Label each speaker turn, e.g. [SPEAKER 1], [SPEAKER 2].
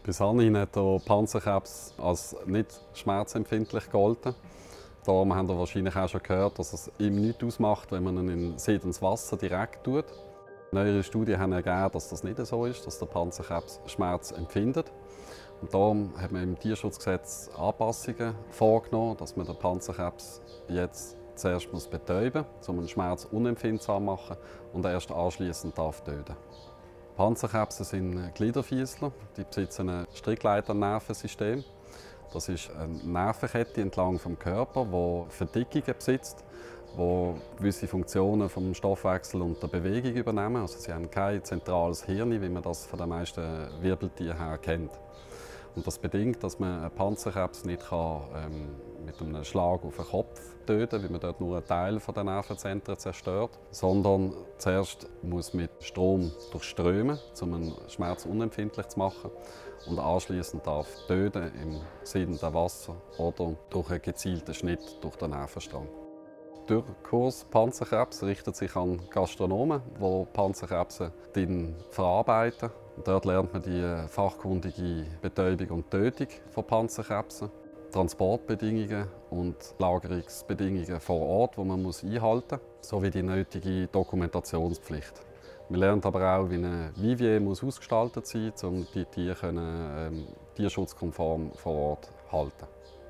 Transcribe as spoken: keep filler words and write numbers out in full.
[SPEAKER 1] Bis anhin hat der Panzerkrebs als nicht schmerzempfindlich gegolten. Darum haben wir wahrscheinlich auch schon gehört, dass es ihm nichts ausmacht, wenn man ihn in siedendes Wasser direkt tut. Neuere Studien haben ergeben, dass das nicht so ist, dass der Panzerkrebs Schmerz empfindet. Und darum hat man im Tierschutzgesetz Anpassungen vorgenommen, dass man den Panzerkrebs jetzt zuerst muss betäuben muss, um den Schmerz unempfindsam zu machen und erst anschließend darf töten. Panzerkrebse sind Gliederfüßler, die besitzen ein Strickleiternervensystem. Das ist eine Nervenkette entlang vom Körper, die Verdickungen besitzt, die gewisse Funktionen vom Stoffwechsel und der Bewegung übernehmen. Also sie haben kein zentrales Hirn, wie man das von den meisten Wirbeltieren her kennt. Und das bedingt, dass man einen Panzerkrebs nicht kann, ähm, mit einem Schlag auf den Kopf töten kann, weil man dort nur einen Teil der Nervenzentren zerstört, sondern zuerst muss mit Strom durchströmen, um einen Schmerz unempfindlich zu machen, und anschließend darf töten im siedenden Wasser oder durch einen gezielten Schnitt durch den Nervenstrang. Der Kurs Panzerkrebs richtet sich an Gastronomen, die Panzerkrebse verarbeiten. Dort lernt man die fachkundige Betäubung und Tötung von Panzerkrebsen, Transportbedingungen und Lagerungsbedingungen vor Ort, die man einhalten muss, sowie die nötige Dokumentationspflicht. Wir lernen aber auch, wie ein Vivier muss ausgestaltet sein muss, um die Tiere ähm, tierschutzkonform vor Ort zu halten.